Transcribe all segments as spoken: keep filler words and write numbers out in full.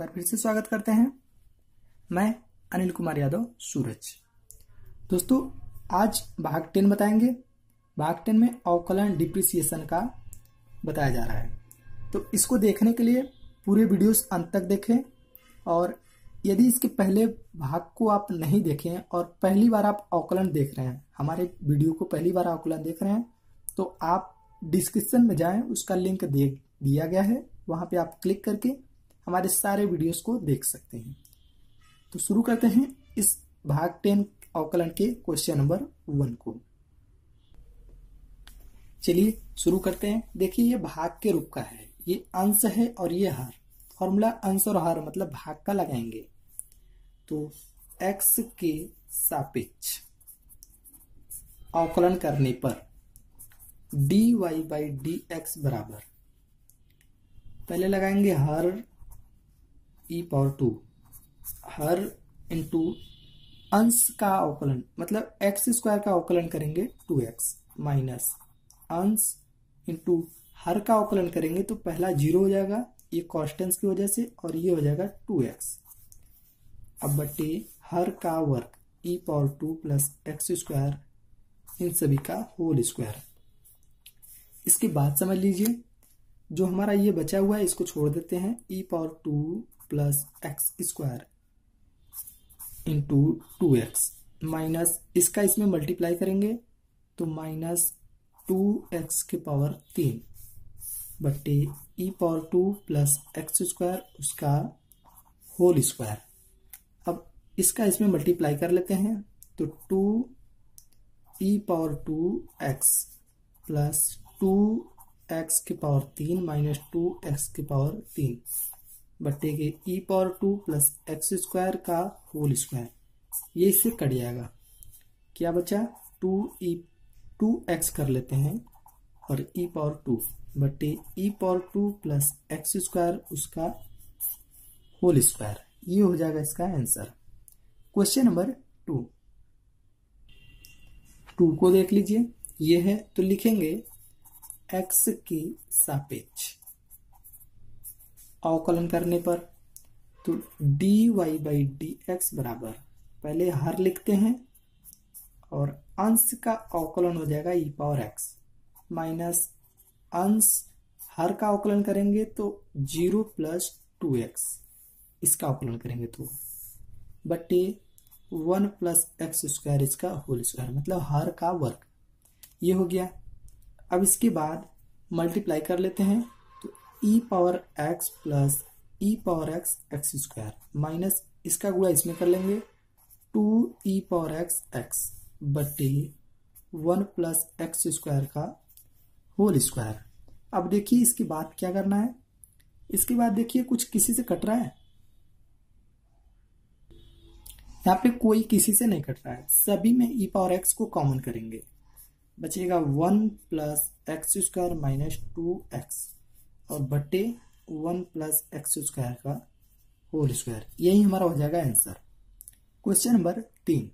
बार फिर से स्वागत करते हैं। मैं अनिल कुमार यादव सूरज। दोस्तों आज भाग टेन बताएंगे। भाग टेन में अवकलन डिप्रिसिएशन का बताया जा रहा है, तो इसको देखने के लिए पूरे वीडियोस अंत तक देखें। और यदि इसके पहले भाग को आप नहीं देखें और पहली बार आप अवकलन देख रहे हैं, हमारे वीडियो को पहली बार अवकलन देख रहे हैं, तो आप डिस्क्रिप्शन में जाएं, उसका लिंक दे दिया गया है, वहां पे आप क्लिक करके हमारे सारे वीडियोस को देख सकते हैं। तो शुरू करते हैं इस भाग टेन अवकलन के क्वेश्चन नंबर वन को। चलिए शुरू करते हैं। देखिए ये भाग के रूप का है, ये अंश है और ये हर। फॉर्मूला अंश और हर मतलब भाग का लगाएंगे। तो x के सापेक्ष अवकलन करने पर dy बाई डी एक्स बराबर, पहले लगाएंगे हर ई पावर टू, हर इंटू अंश का अवकलन मतलब एक्स स्क्वायर का अवकलन करेंगे टू एक्स माइनस अंश इंटू हर का अवकलन करेंगे तो पहला जीरो हो जाएगा ये कॉन्स्टेंट्स की वजह से, और ये हो जाएगा टू एक्स। अब बटे हर का वर्ग e power two plus x square, इन सभी का होल स्क्वायर। इसके बाद समझ लीजिए जो हमारा ये बचा हुआ है इसको छोड़ देते हैं, e power two plus x square into two x minus इसका इसमें मल्टीप्लाई करेंगे तो माइनस टू एक्स के पावर तीन बट्टे e power two plus x square उसका होल स्क्वायर। अब इसका इसमें मल्टीप्लाई कर लेते हैं तो two e power two x plus two x के पावर तीन माइनस टू एक्स के पावर तीन बट्टे के e power two plus x square का होल स्क्वायर। ये इससे कट जाएगा, क्या बचा टू ई टू एक्स कर लेते हैं और ई पावर टू बट्टे e power two plus x square उसका होल स्क्वायर। ये हो जाएगा इसका answer. Question number two two को देख लीजिए, ये है तो लिखेंगे x के सापेक्ष अवकलन करने पर तो dy बाई डी एक्स बराबर, पहले हर लिखते हैं और अंश का अवकलन हो जाएगा e पावर x माइनस अंश हर का अवकलन करेंगे तो जीरो प्लस टू एक्स, इसका अवकलन करेंगे तो बट्टे वन प्लस एक्स स्क्वायर इसका होल स्क्वायर मतलब हर का वर्ग। ये हो गया। अब इसके बाद मल्टीप्लाई कर लेते हैं तो e power x plus e power x x square minus इसका गुणा इसमें कर लेंगे two e power x x बट्टे वन प्लस एक्स स्क्वायर का होल स्क्वायर। अब देखिए इसके बाद क्या करना है, इसके बाद देखिए कुछ किसी से कट रहा है, यहाँ पे कोई किसी से नहीं कट रहा है, सभी में e पावर x को कॉमन करेंगे, बचेगा one plus x square minus two x और बटे वन प्लस एक्स स्क्वायर का होल स्क्वायर। यही हमारा हो जाएगा आंसर। क्वेश्चन नंबर तीन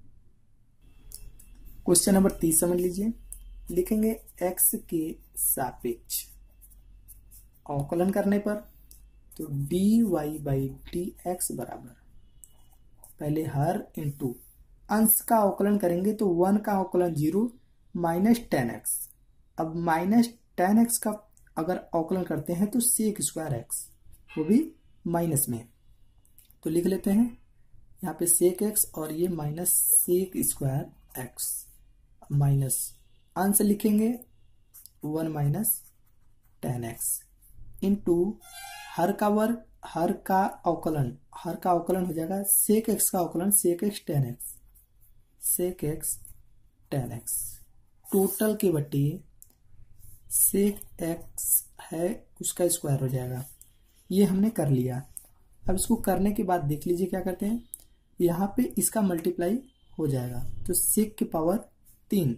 क्वेश्चन नंबर तीन समझ लीजिए, लिखेंगे x के सापेक्ष अवकलन करने पर तो dy बाई डी एक्स बराबर, पहले हर इंटू अंश का अवकलन करेंगे तो वन का अवकलन जीरो माइनस टेन एक्स। अब माइनस टेन एक्स का अगर अवकलन करते हैं तो सेक स्क्वायर एक्स, वो भी माइनस में, तो लिख लेते हैं यहाँ पे सेक एक्स और ये minus sec square x minus अंश लिखेंगे one minus tan x into हर का वर्ग, हर का अवकलन, हर का अवकलन हो जाएगा सेक एक्स का अवकलन sec x tan x sec x tan x total के बट्टे सेक एक्स है उसका स्क्वायर हो जाएगा। ये हमने कर लिया। अब इसको करने के बाद देख लीजिए क्या करते हैं, यहाँ पे इसका मल्टीप्लाई हो जाएगा तो सेक के पावर तीन,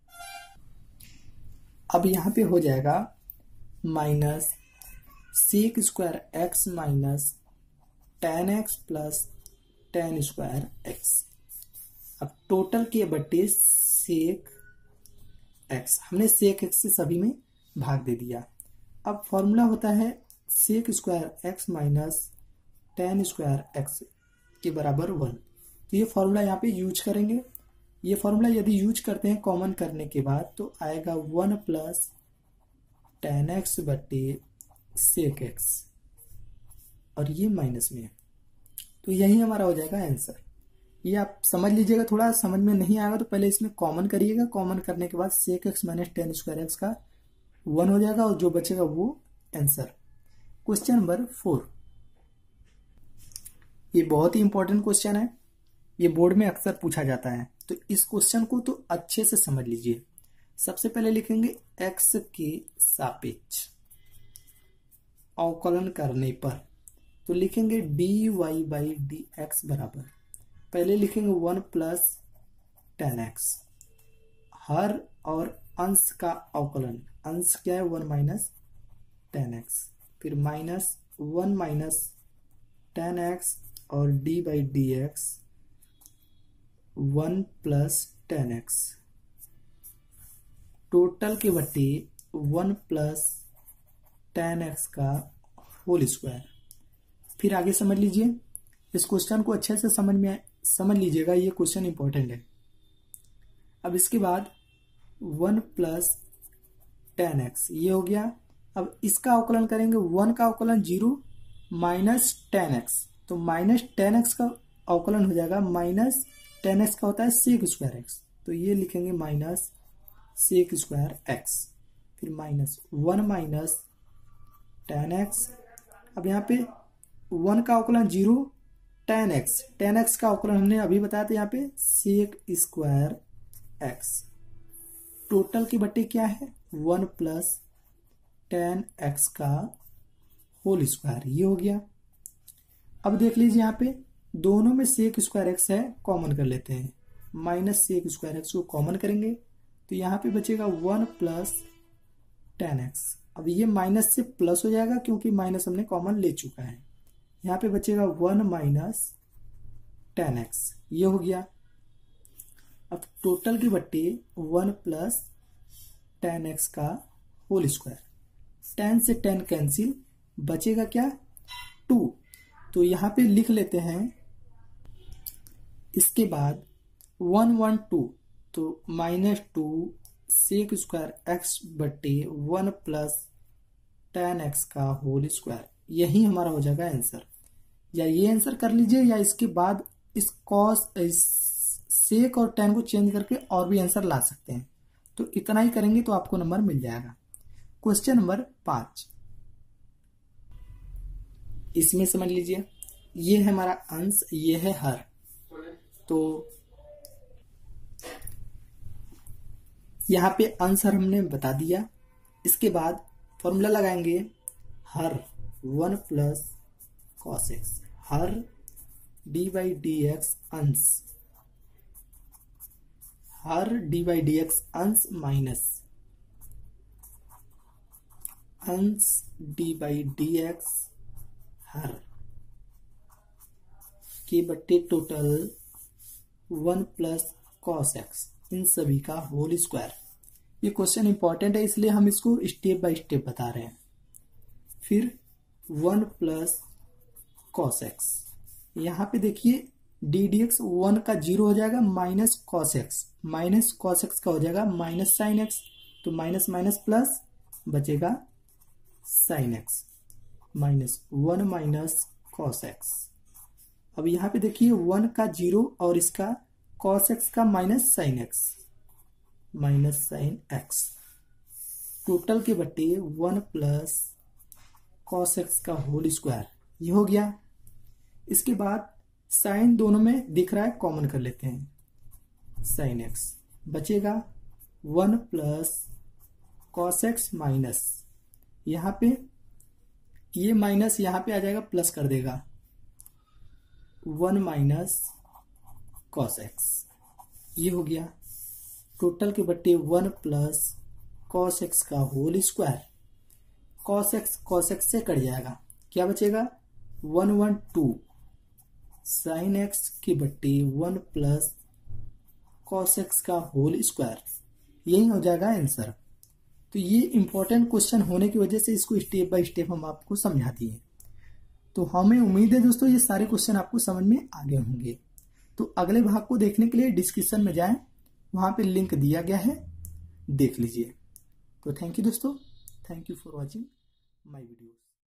अब यहाँ पे हो जाएगा minus sec square x minus tan x plus tan square x. अब टोटल के बट्टे सेक एक्स, हमने सेक एक्स से सभी में भाग दे दिया। अब फॉर्मूला होता है sec square x minus tan square x के बराबर वन। तो ये फॉर्मूला यहाँ पे यूज करेंगे। ये फॉर्मूला यदि यूज करते हैं कॉमन करने के बाद तो आएगा वन प्लस टेन एक्स बटे सेक एक्स, और ये माइनस में है, तो यही हमारा हो जाएगा आंसर। ये आप समझ लीजिएगा, थोड़ा समझ में नहीं आएगा तो पहले इसमें कॉमन करिएगा। कॉमन करने के बाद sec x minus tan square x का वन हो जाएगा, और जो बचेगा वो आंसर। क्वेश्चन नंबर फोर, ये बहुत ही इंपॉर्टेंट क्वेश्चन है, ये बोर्ड में अक्सर पूछा जाता है, तो इस क्वेश्चन को तो अच्छे से समझ लीजिए। सबसे पहले लिखेंगे एक्स के सापेक्ष अवकलन करने पर, तो लिखेंगे d y by d x बराबर, पहले लिखेंगे वन प्लस टेन एक्स, हर और अंश का अवकलन, अंश क्या है वन माइनस टेन एक्स, फिर minus one minus tan x और d by d x one plus tan x, total के बटे वन प्लस टेन एक्स का होल स्क्वायर। फिर आगे समझ लीजिए, इस क्वेश्चन को अच्छे से समझ में समझ लीजिएगा, ये क्वेश्चन इंपॉर्टेंट है। अब इसके बाद वन प्लस टेन एक्स ये हो गया। अब इसका अवकलन करेंगे, वन का अवकलन जीरो माइनस टेन एक्स, तो माइनस टेन एक्स का अवकलन हो जाएगा माइनस टेन एक्स का होता है सेक स्क्वायर एक्स, तो ये लिखेंगे माइनस सेक स्क्वायर एक्स, फिर minus one minus tan x. अब यहाँ पे वन का अवकलन zero, tan x, tan x का अवकलन हमने अभी बताया था यहाँ पे सेक स्क्वायर एक्स, टोटल के बटे क्या है वन प्लस टेन एक्स का होल स्क्वायर, ये हो गया। अब देख लीजिए यहाँ पे दोनों में सेक स्क्वायर एक्स है, कॉमन कर लेते हैं, माइनस सेक स्क्वायर एक्स को कॉमन करेंगे तो यहाँ पे बचेगा वन प्लस टेन एक्स। अब ये माइनस से प्लस हो जाएगा क्योंकि माइनस हमने कॉमन ले चुका है, यहाँ पे बचेगा वन माइनस टेन एक्स, ये हो गया। अब टोटल के बट्टे वन प्लस टेन एक्स का होल स्क्वायर, टेन से टेन कैंसिल, बचेगा क्या टू, तो यहाँ पे लिख लेते हैं। इसके बाद वन वन टू, तो minus two sec square x बट्टे वन प्लस टेन एक्स का होल स्क्वायर, यही हमारा हो जाएगा आंसर। या ये आंसर कर लीजिए, या इसके बाद इस कॉस इस सेक और टेन को चेंज करके और भी आंसर ला सकते हैं, तो इतना ही करेंगे तो आपको नंबर मिल जाएगा। क्वेश्चन नंबर पांच, इसमें समझ लीजिए, ये है हमारा अंश, ये है हर, तो यहाँ पे आंसर हमने बता दिया। इसके बाद फॉर्मूला लगाएंगे हर वन प्लस कॉस एक्स, हर डी बाई डी एक्स अंश, हर डी बाई डी एक्स अंश माइनस अंश डी बाई डी एक्स हर के बट्टे total one plus cos x, इन सभी का होल स्क्वायर। ये क्वेश्चन इंपॉर्टेंट है इसलिए हम इसको स्टेप बाय स्टेप बता रहे हैं। फिर वन प्लस कॉस एक्स, यहाँ पे देखिए डी डी एक्स वन का जीरो हो जाएगा minus cos x, minus cos x का हो जाएगा माइनस साइन एक्स, तो माइनस माइनस प्लस बचेगा sine x, minus one minus cos x. अब यहाँ पे देखिए वन का जीरो और इसका कॉस एक्स का minus sine x, minus sine x, total के बट्टे वन प्लस कॉस एक्स का होल स्क्वायर, ये हो गया। इसके बाद साइन दोनों में दिख रहा है, कॉमन कर लेते हैं, साइन एक्स बचेगा one plus cos x minus, यहाँ पे ये माइनस यहाँ पे आ जाएगा प्लस कर देगा, वन माइनस कॉस एक्स, ये हो गया। टोटल के बट्टे वन प्लस कॉस एक्स का whole square, cos x cos x से कट जाएगा, क्या बचेगा one one two sine x के बट्टे वन प्लस कॉस एक्स का होल स्क्वायर, यही हो जाएगा आंसर। तो ये इंपॉर्टेंट क्वेश्चन होने की वजह से इसको स्टेप बाय स्टेप हम आपको समझा दिए। तो हमें उम्मीद है दोस्तों ये सारे क्वेश्चन आपको समझ में आ गए होंगे। तो अगले भाग को देखने के लिए डिस्क्रिप्शन में जाएं, वहां पे लिंक दिया गया है, देख लीजिए। तो थैंक यू दोस्तों, thank you for watching my video.